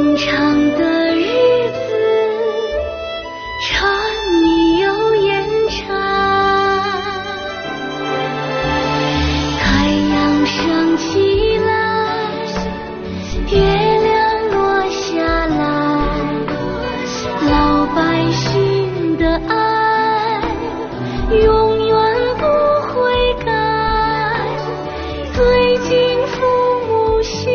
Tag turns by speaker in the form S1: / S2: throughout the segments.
S1: 寻常的日子，柴米油盐柴，太阳升起来，月亮落下来，老百姓的爱永远不会改，最敬父母心，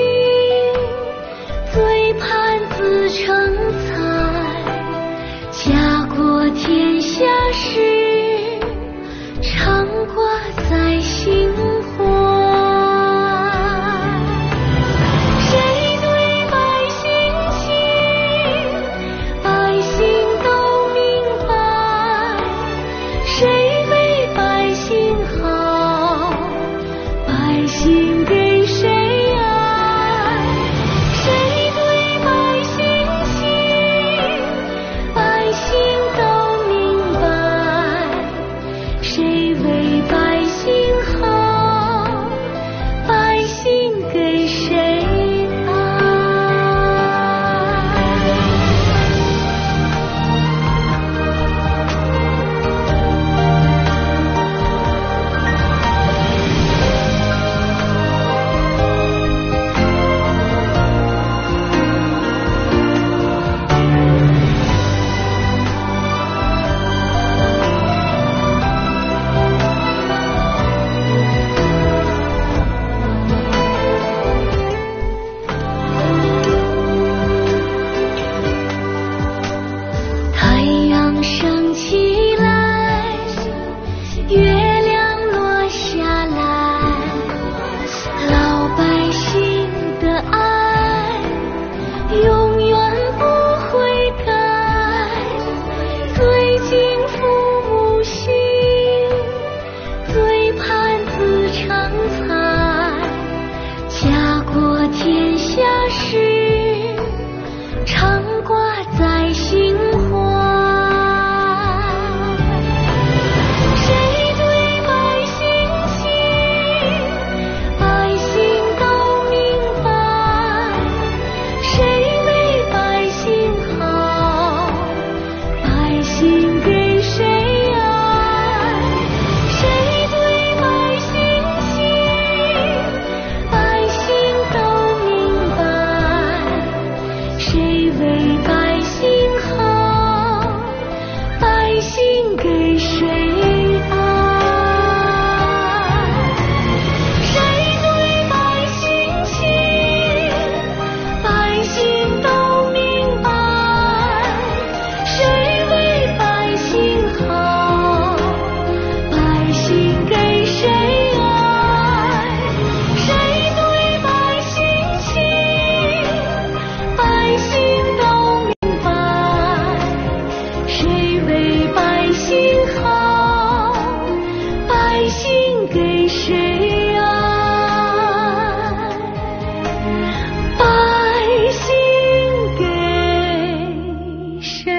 S1: 最盼子成才，家国天下事，常挂在心怀。谁对百姓亲，百姓都明白，谁为百姓好，百姓给谁爱。谁对百姓亲，百姓都明白，谁为百姓好，百姓给谁爱。太阳升起来，月亮落下来，老百姓的爱永远不会改，最敬父母心，最盼子成才，家国天下事，常挂在心怀。谁对百姓亲，百姓都明白，谁为百姓好，百姓给谁爱。谁对百姓亲，百姓都明白，谁为百姓好，百姓给谁爱。谁对百姓亲，百姓都明白，谁为百姓好，百姓给谁爱。谁对百姓亲，百姓都明白，谁为百姓好，百姓给谁爱。百姓给谁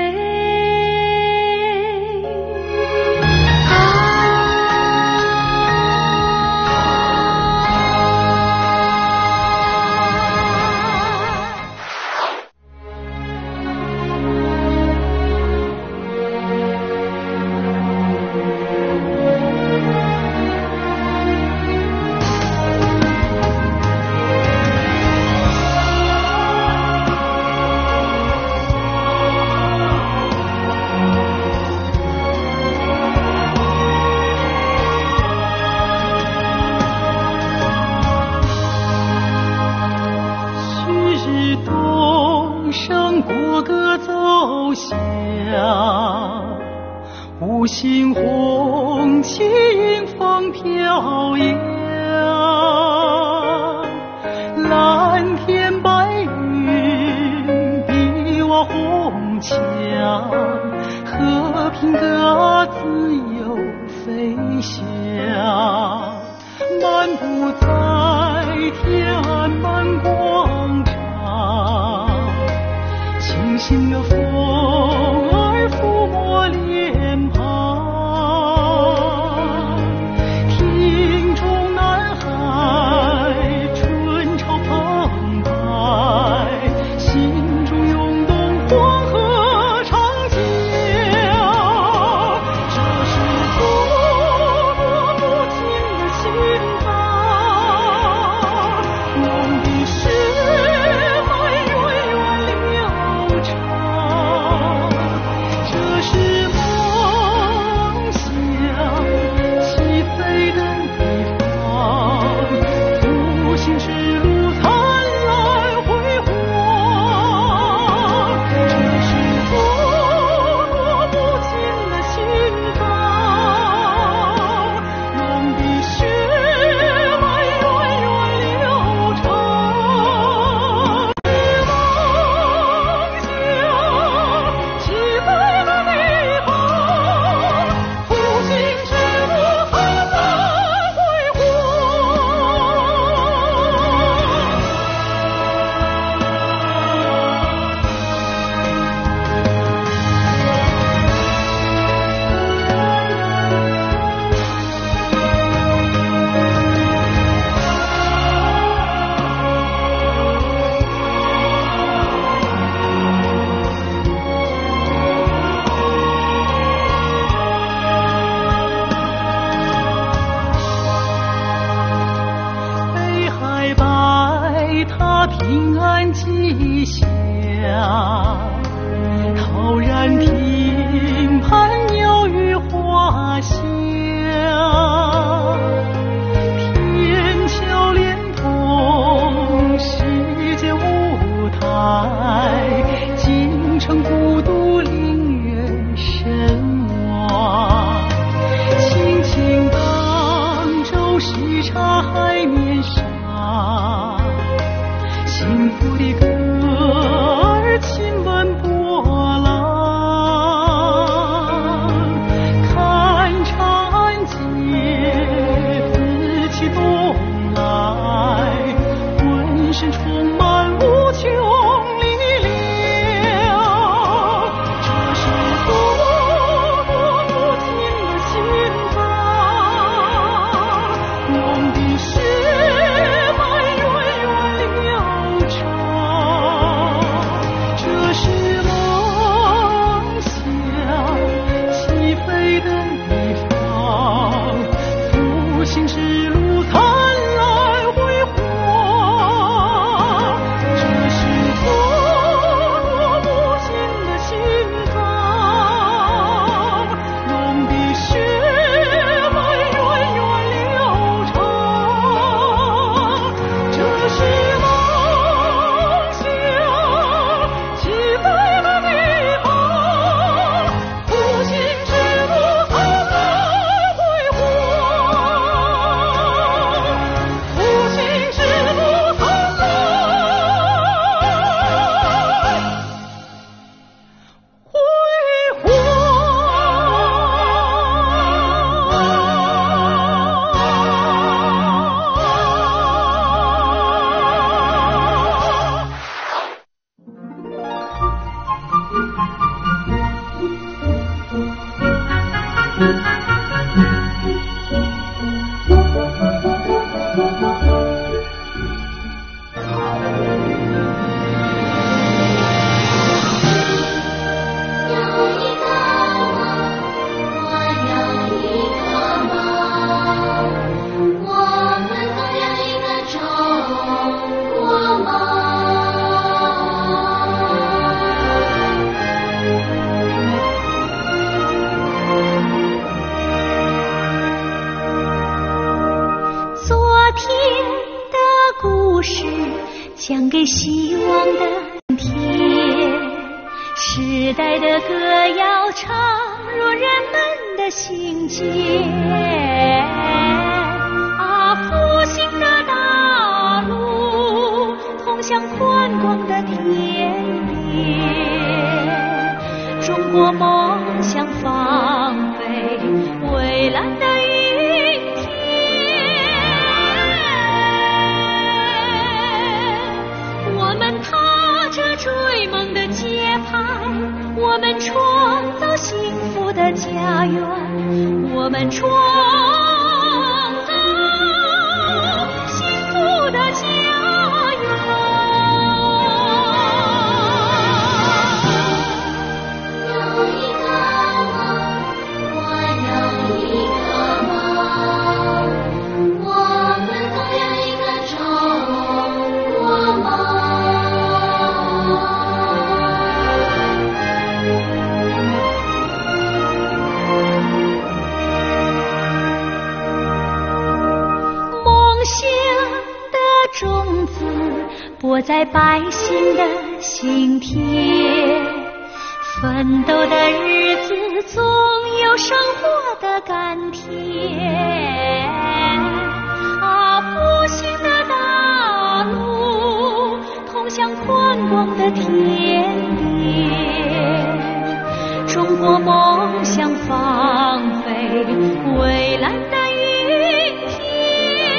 S2: 旭日东升，国歌奏响，五星红旗迎风飘扬，蓝天白云比我红墙，和平的自由飞翔，漫步在天安门广场，清醒的风儿抚摸脸庞，听中南海春潮澎湃，心
S1: 时代的歌谣唱入人们的心间。啊，复兴的大路通向宽广的田野，中国梦想放飞蔚蓝的云天。我们踏着追梦的节拍，我们创造幸福的家园，我们创造幸福的家园。有一个梦，我有一个梦，我们都有一个中国梦。种子播在百姓的心田，奋斗的日子总有生活的甘甜。啊，复兴的大路通向宽广的田野，中国梦想放飞蔚蓝的云天。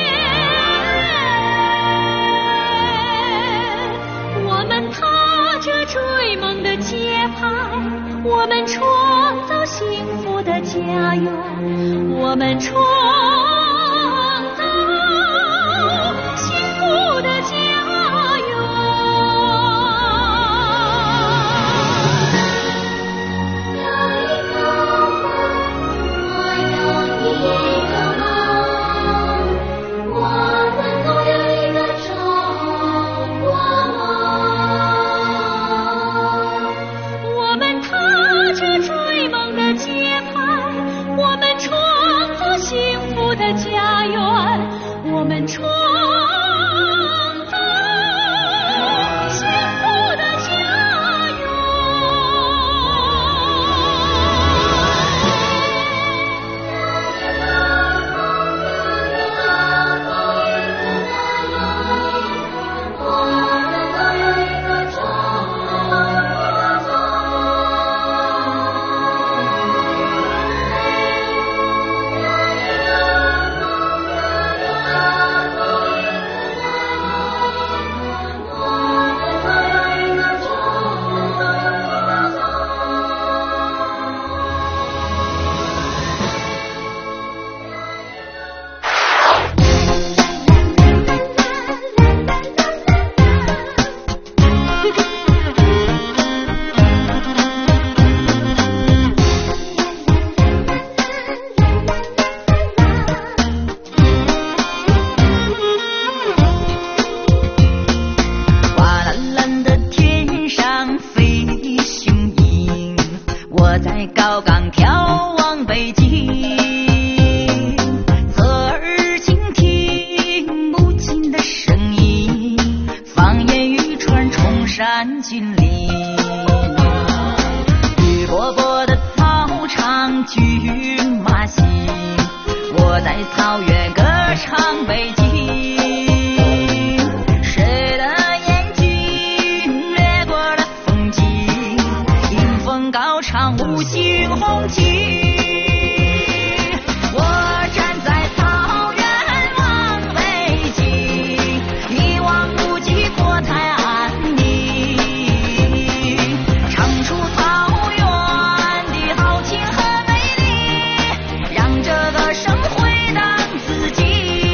S1: 我们踏着追梦的节拍，我们创造幸福的家园，我们创造幸福的家园。有一个梦，我有一个梦，我们都有一个中国梦。我们踏着追梦的节拍，我们创造幸福的家园，我们创造幸福的家园。我们都有一个中国
S3: 高岗眺望北京，侧耳倾听母亲的声音，放眼欲穿崇山峻岭。绿萝卜的草场骏马行，我在草原歌唱北京。谁的眼睛掠过了风景，迎风高唱五星红旗。我站在草原望北京，一望无际国泰安宁，唱出草原的豪情和美丽，让这个生回荡自己。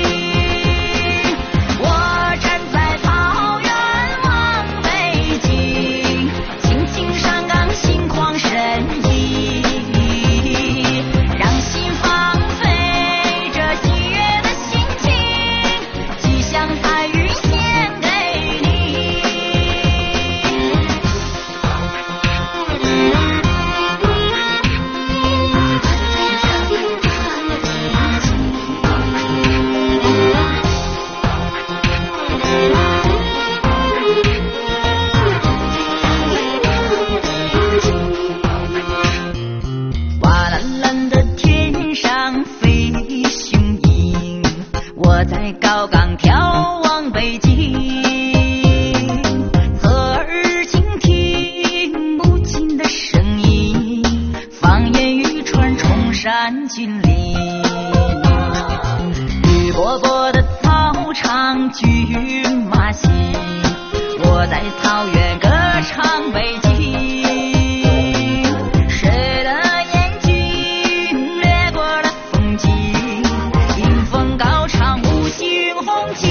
S3: 我站在草原望北京，青青山岗心旷神怡。 三军里，绿波波的草场军马行，我在草原歌唱北京。谁的眼睛掠过了风景，迎风高唱五星红旗。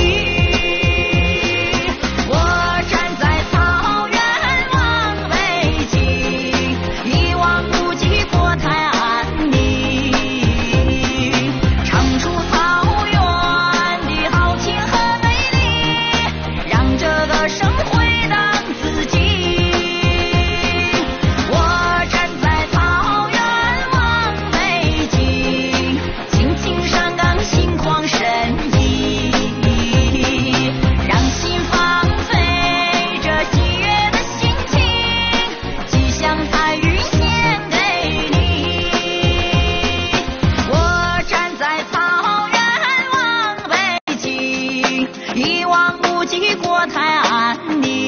S3: 我站在草原望北京，一望无际国泰安宁，唱出草原的豪情和美丽，让这个生回荡自己。我站在草原望北京，青青山岗心旷神怡，让心放飞这喜悦的心情，吉祥彩云献给你。我站在草原望北京，一望无际国泰安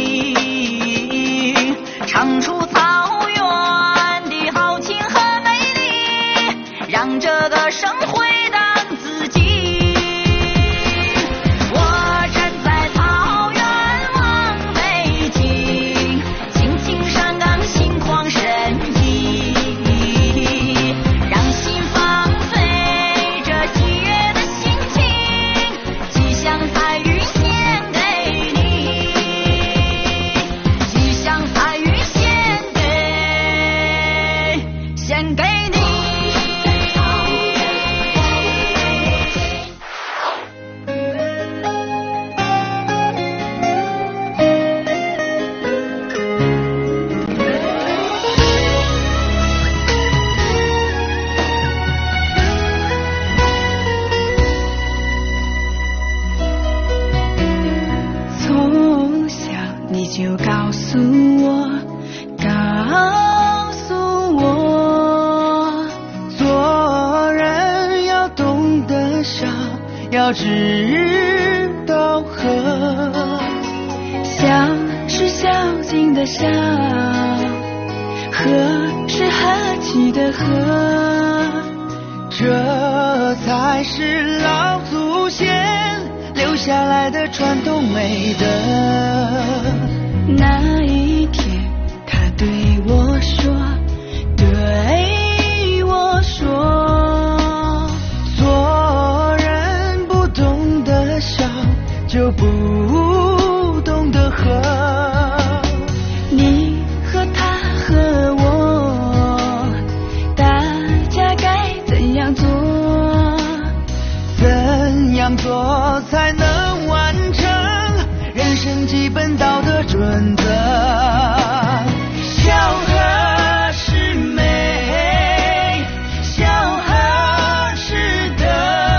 S3: 宁，唱出草原的豪情和美丽，让这个生回荡自己。我站在草原望北京，青青山岗心旷神怡，让心放飞这喜悦的心情，吉祥彩云献给你，吉祥彩云献给你。
S4: 从小你就告诉我，做人要懂得笑，要知道和。笑是孝敬的孝，和是和气的和，这才是老祖先留下来的传统美德。那一天他对我说，做人不懂得笑，就不懂得和。你和他和我，大家该怎样做？怎样做才能完成人生基本道德准则？孝和是美，孝和是德，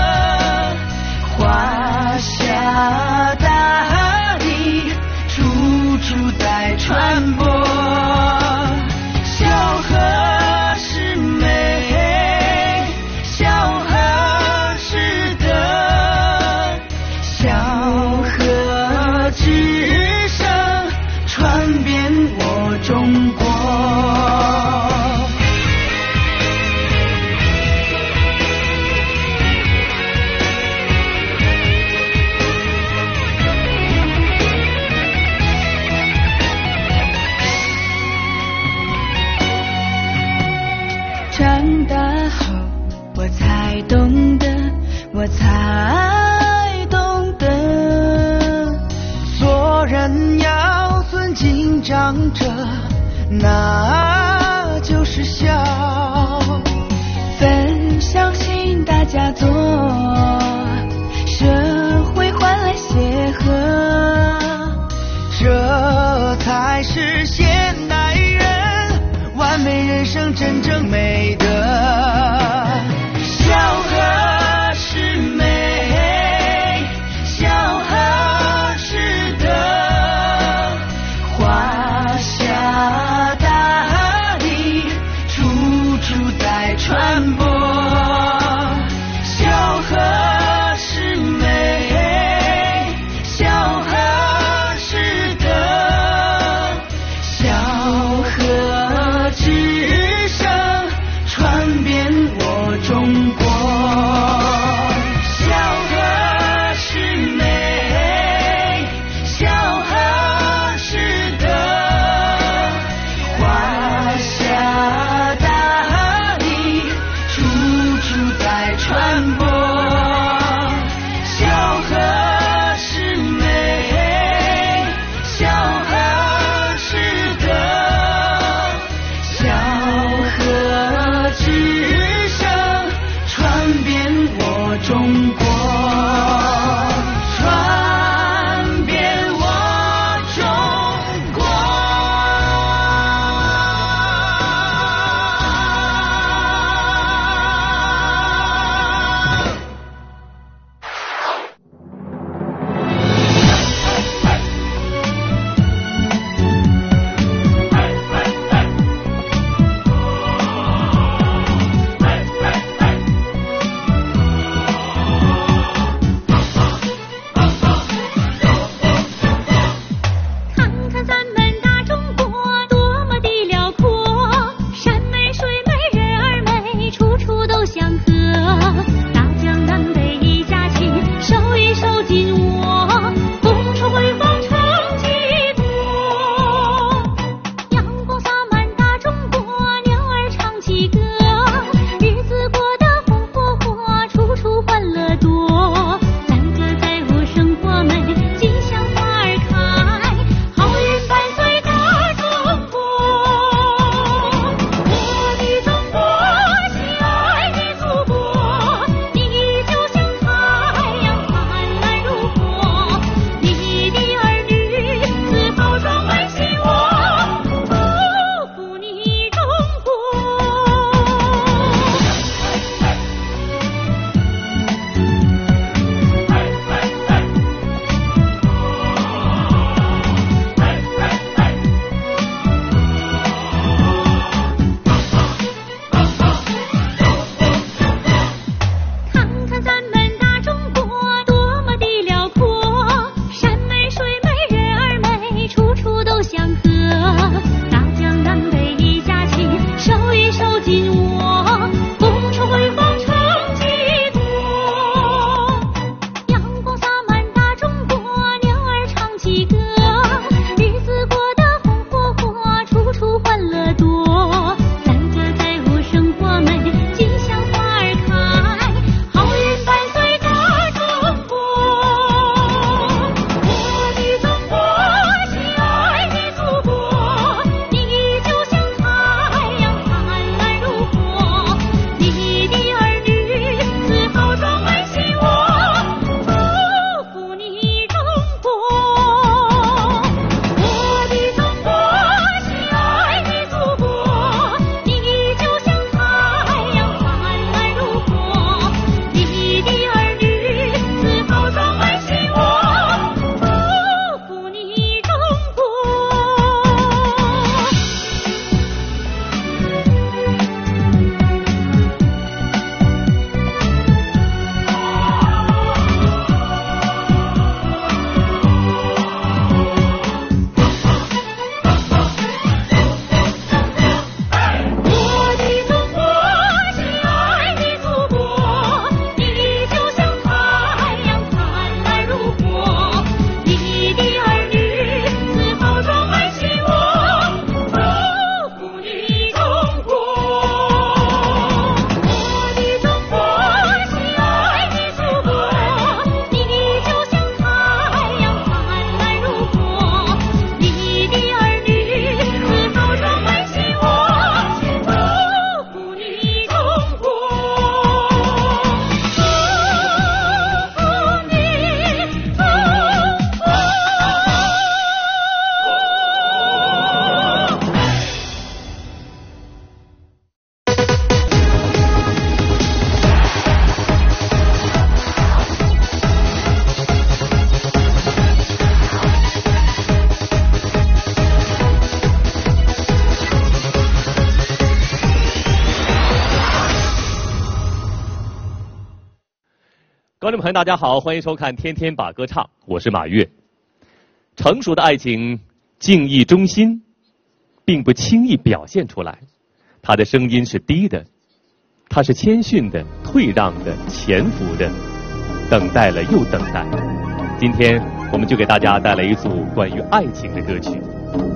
S4: 华夏大地处处在传播。孝和是美，孝和是德，孝和之声传遍我中国。长大后我才懂得，做人要尊敬长者，那就是孝。分享心大家做，社会欢乐协和，这才是现代人完美人生真正美德。孝和是美，孝和是德，华夏大地处处在传播。孝和是美，孝和是德，孝和之声传遍中国，传遍我中国。
S5: 观众朋友，大家好，欢迎收看《天天把歌唱》，我是马跃。成熟的爱情敬意忠心，并不轻易表现出来。他的声音是低的，他是谦逊的、退让的、潜伏的，等待了又等待。今天我们就给大家带来一组关于爱情的歌曲。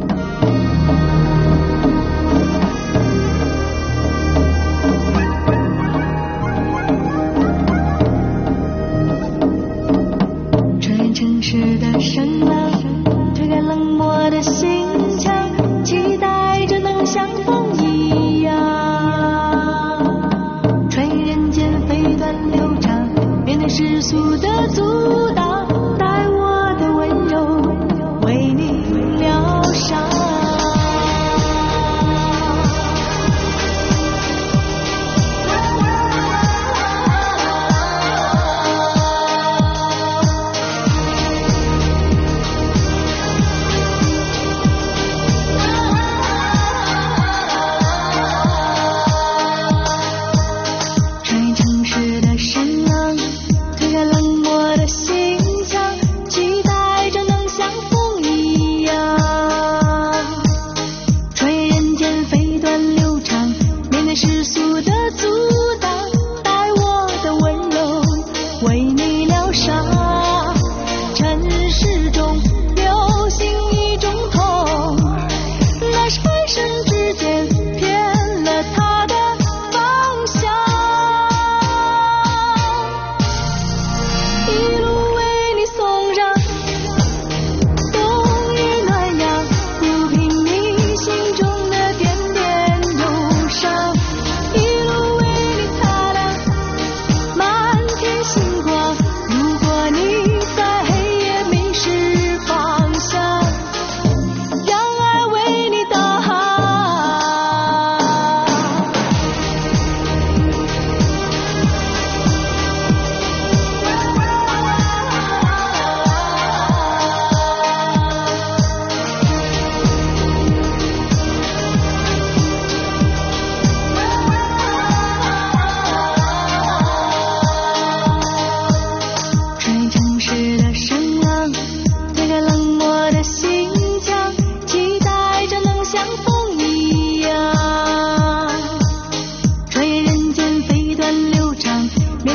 S6: 城市的声浪推开冷漠的心墙，期待着能像风一样穿越人间飞短流长，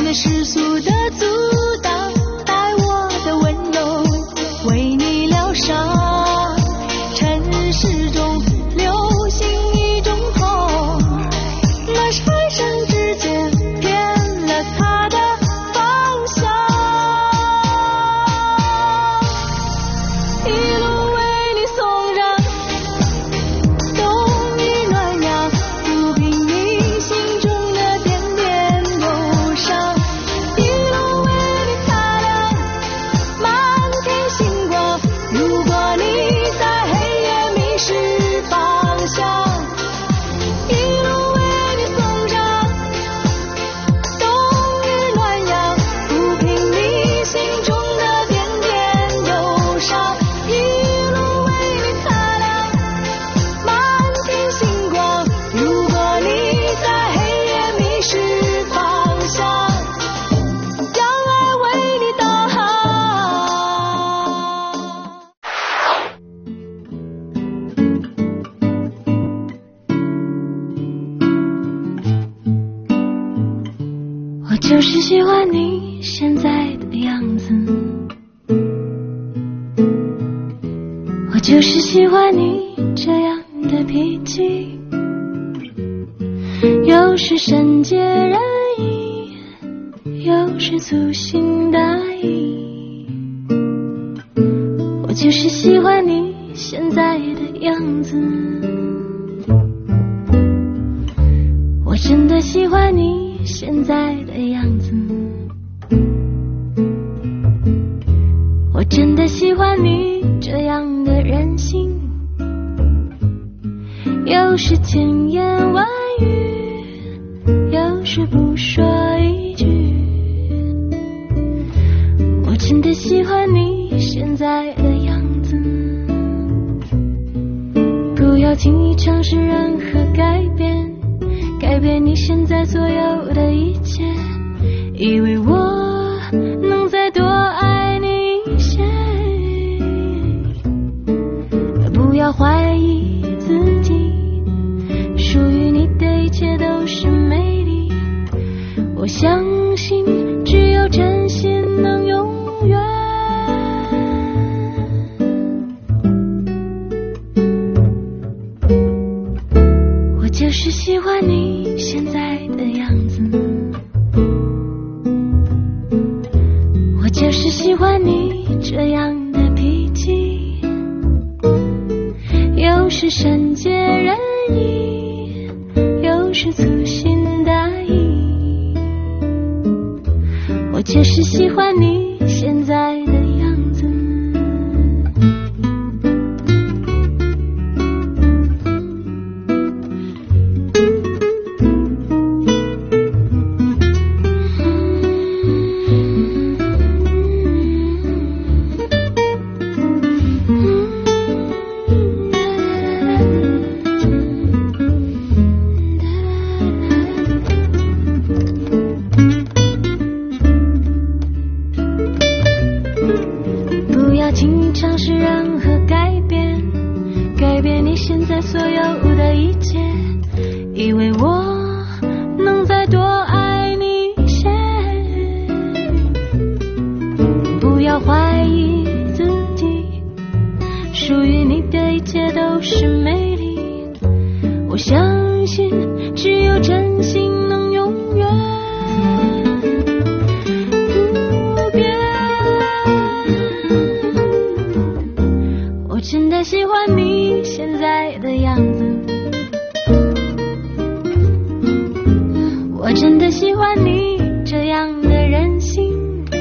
S6: 了世俗的阻挡，带我的温柔为你疗伤。尘世中流行一种痛，那是转身之间变了他的方向。一路为你送上冬雨暖阳，抚平你心中的点点忧伤。一路为你擦亮满天星光，如果你在黑夜迷失方向。一路为你送上冬雨暖阳，抚平你心中的点点忧伤。一路为你擦亮满天星光，如果你在黑夜迷失方向，将爱为你导航。我就是喜欢你现在的样子，我就是喜欢你这样的脾气，有时善解人意，有时粗心大意。我就是喜欢你现在的样子，我真的喜欢你现在的样子，我真的喜欢你这样的任性，有时千言万语，有时不说一句。我真的喜欢你现在的样子，不要轻易尝试任何改变，改变你现在所有的一切，以为我能再多爱你一些。不要怀疑自己，属于你的一切都是美丽。我相信只有真心能永远。我就是喜欢你现在的样子，我就是喜欢你这样的脾气，有时善解人意，有时粗心大意。我就是喜欢你现在的样子。不要轻易尝试任何改变，改变你现在所有的一切，以为我能再多爱你一些。不要怀疑自己，属于你的一切都是美丽。我相信只有真心能永远不变。我真的喜欢你现在的样子，我真的喜欢你这样的任性，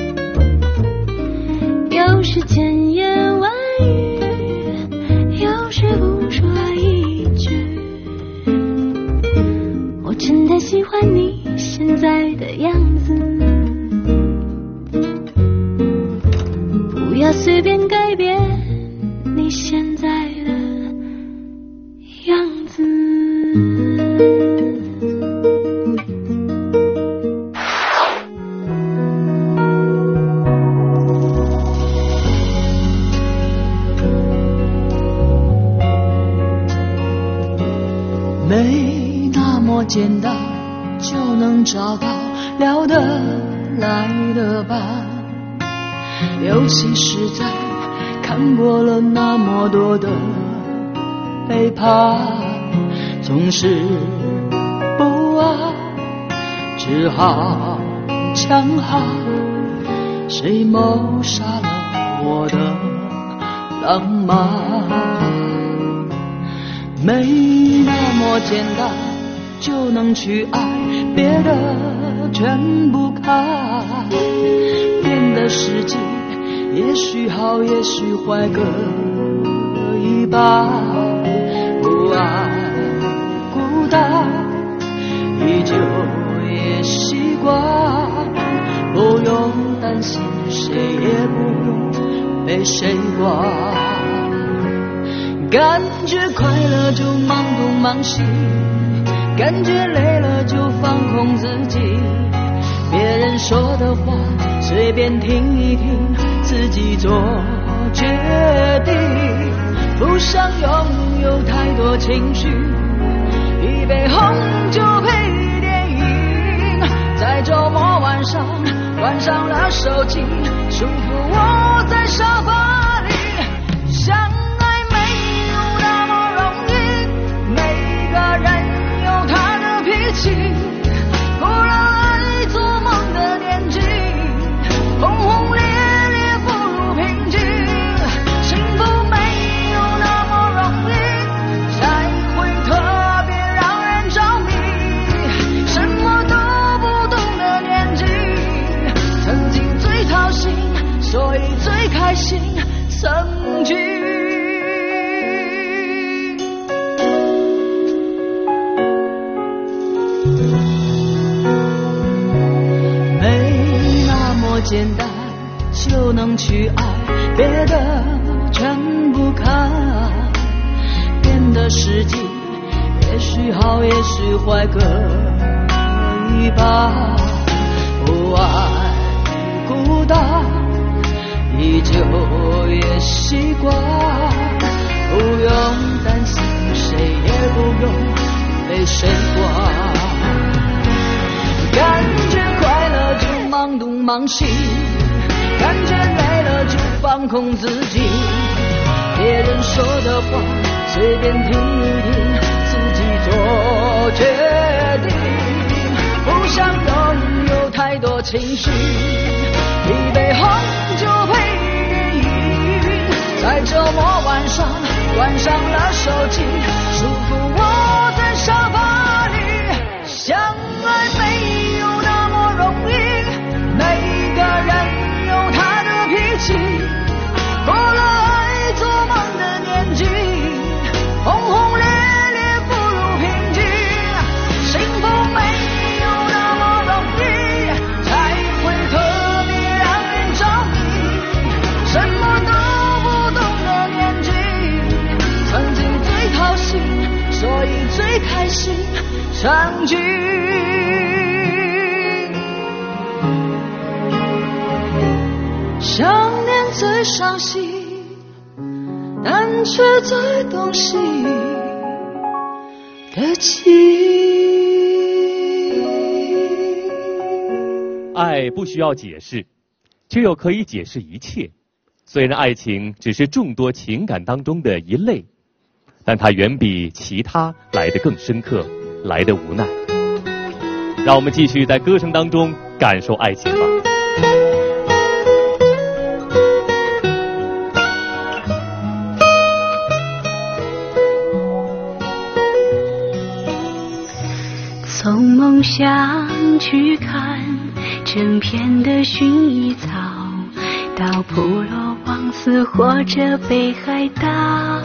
S6: 有时千言万语，有时不说一句。我真的喜欢你现在的样子，不要随便改变你现在的样子。
S4: 没那么简单就能找到，聊得来的吧，尤其是在看过了那么多的背叛，总是不安，只好强悍。谁谋杀了我的浪漫？没那么简单就能去爱，别的全不看。变的世界也许好也许坏各一半，不爱孤单依旧也习惯，不用担心谁也不用被谁管。感觉快乐就忙东忙西，感觉累了就放空自己，别人说的话随便听一听，自己做决定。不想拥有太多情绪，一杯红酒配电影，在周末晚上关上了手机，舒服窝在沙发里。相爱没有那么容易，每个人有他的脾气，过了爱做梦的年纪，轰轰烈烈不如平静。幸福没有那么容易，才会特别让人着迷。什么都不懂的年纪，曾经最掏心，所以最开心。曾经没那么简单就能去爱，别的全不看。变的世界也许好也许坏各一半，不爱孤单依旧也习惯，不用担心谁也不用被谁管。感觉快乐就忙东忙西，感觉累了就放空自己，别人说的话随便听一听，自己做决定。不想拥有太多情绪，一杯红酒配电影，在周末晚上关上了手机，舒服窝在沙发里。相爱没有那么容易，每个人有他的脾气，过了爱做梦的年纪，轰轰烈烈不如平静。幸福没有那么容易，才会特别让人着迷。什么都不懂的年纪，曾经最掏心，所以最开心。曾经想念最伤心，但却最懂惜的情。
S5: 爱不需要解释，却又可以解释一切。虽然爱情只是众多情感当中的一类，但它远比其他来得更深刻，来得无奈。让我们继续在歌声当中感受爱情吧。
S1: 从梦想去看成片的薰衣草，到普罗旺斯或者北海道，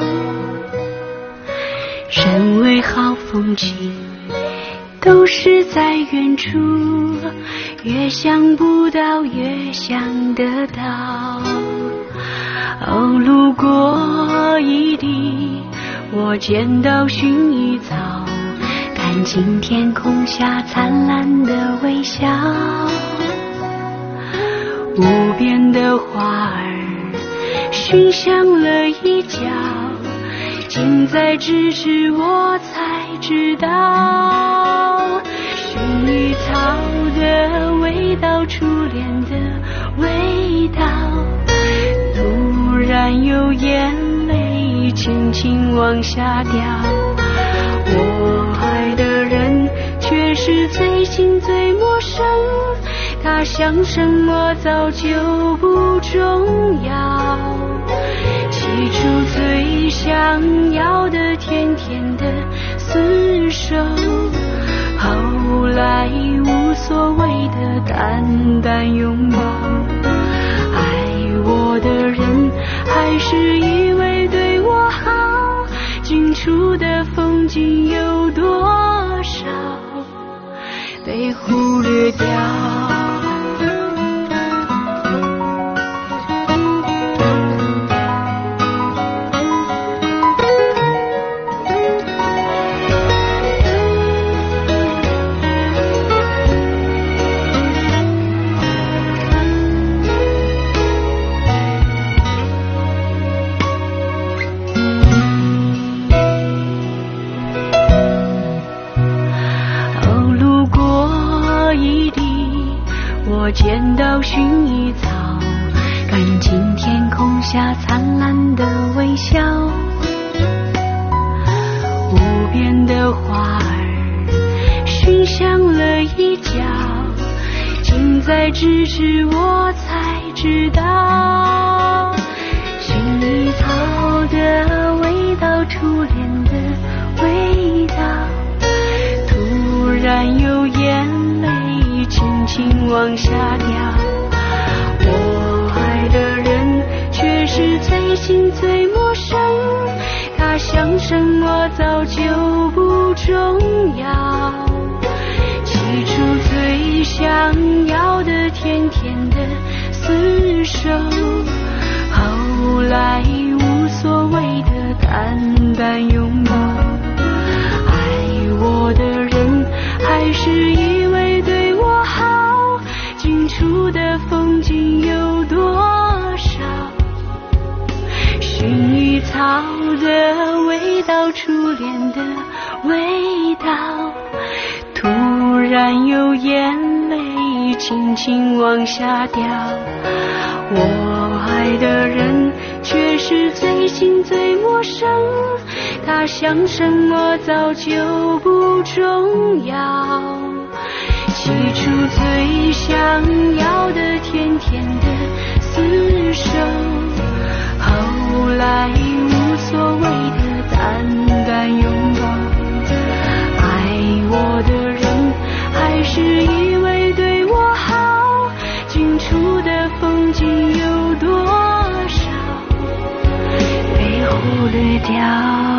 S1: 认为好风景都是在远处，越想不到越想得到。哦，路过一地，我见到薰衣草，看见天空下灿烂的微笑，无边的花儿熏香了一角，近在咫尺我才知道，薰衣草的味道除了
S6: 然有眼泪轻轻往下掉。我爱的人却是最近最陌生，他想什么早就不重要。起初最想要的甜甜的厮守，后来无所谓的淡淡拥抱。爱我的人还是以为对我好，近处的风景有多少被忽略掉。我见到薰衣草，看见天空下灿烂的微笑，无边的花儿熏香了一角，近在咫尺我才知道，薰衣草的味道，初恋的味道，突然有眼泪轻轻往下掉。我爱的人却是最近最陌生，他想什么早就不重要。起初最想要的甜甜的厮守，后来无所谓的淡淡拥抱。爱我的人还是以为对我好，近处的风景有多少薰衣草的味道，初恋的味道，突然有眼泪轻轻往下掉。我爱的人却是最近最陌生，他想什么早就不重要。起初最想要的甜甜的厮守，后来无所谓的淡淡拥抱。爱我的人还是以为对我好，近处的风景有多少被忽略掉。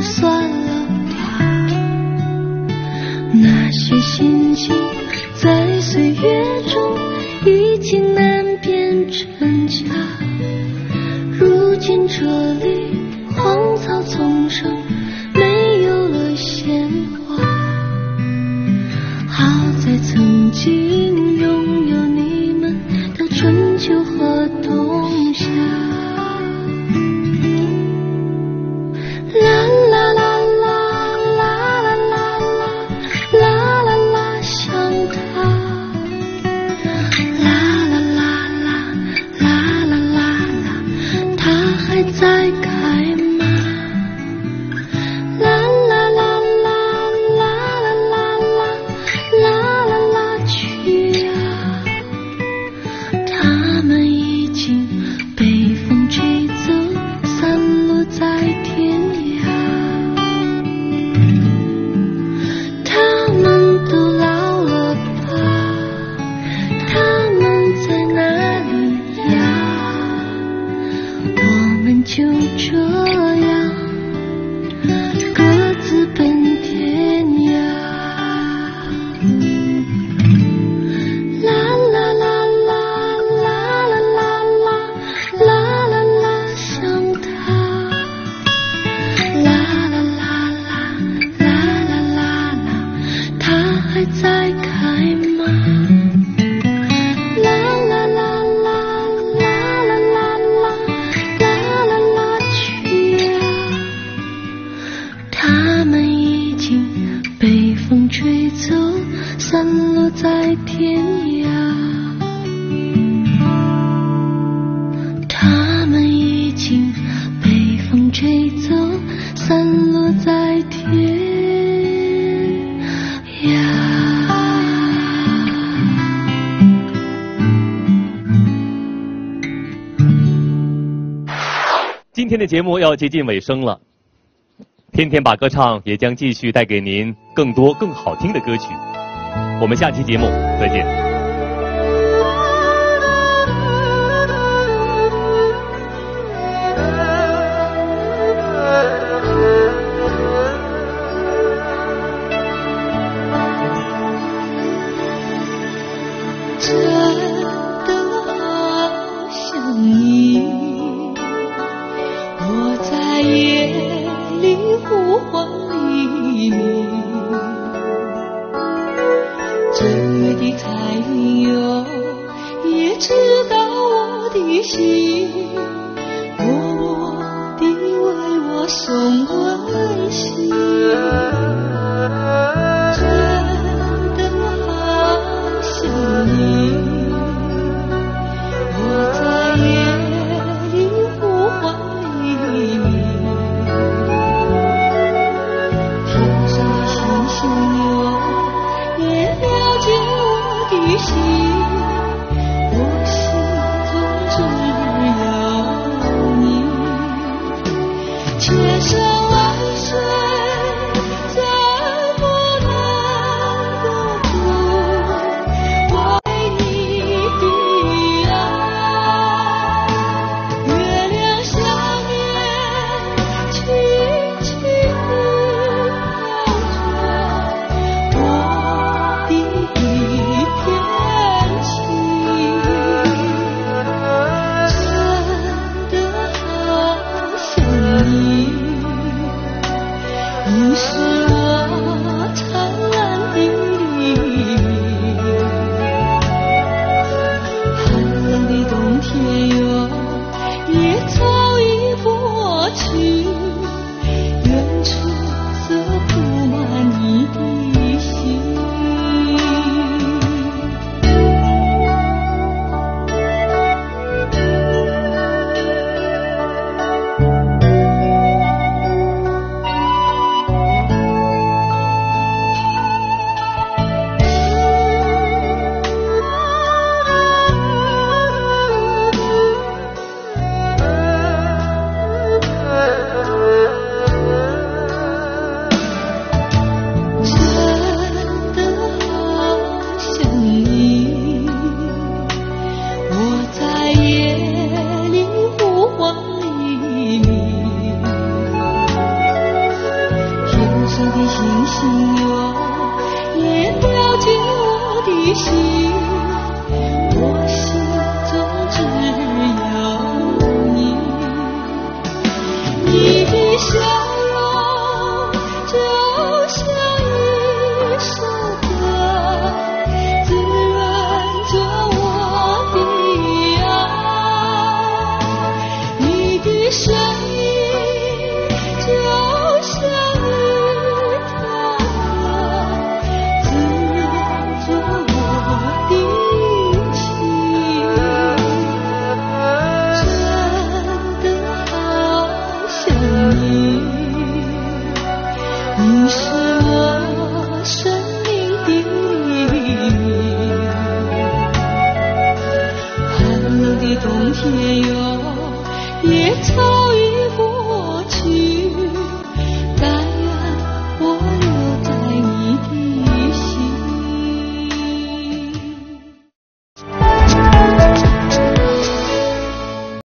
S6: 是算了吧。那些心情在岁月中已经难辨真假，如今这里荒草丛生，没有了鲜花。好在曾经拥有你们的春秋和冬夏。啦啦啦啦啦啦啦啦啦啦，想他。啦啦啦啦啦啦啦啦，它还在开吗？啦啦啦啦啦啦啦啦啦啦去啊！它们已经被风吹走，散落在天涯。它们都老了吧？它们在哪里呀？我们就这样各自奔天涯。啦啦啦啦啦啦啦啦啦啦，想他。啦啦啦啦啦啦啦啦，它还在开吗？啦啦啦啦啦啦啦啦啦啦去啊！它们已经被风吹走，散落在天涯。它们已经被风吹走，散落在天涯。
S5: 今天的节目要接近尾声了，天天把歌唱也将继续带给您更多更好听的歌曲。我们下期节目再见。
S6: 真的好想你，我在夜里呼唤黎明。正月的彩云哟，也知道我的心，默默地为我送温馨。真的好想你，我在夜里呼唤黎明。天上的星星哟，也了解我的心，我心中只有你。千山万水再不能够不为你的爱。月亮下面轻轻地飘着我的一片情。真的好想你，你是我灿烂的黎明。寒冷的冬天哟，也早已过去，远处则铺满你的心。 射的星星哟，也掉进我的心，我心中只有你。你的笑容就像一首歌，滋润着我的爱。你的声音就像一条河，滋润着我的心。真的好想你，你是我生命的意义。寒冷的冬天哟，也超越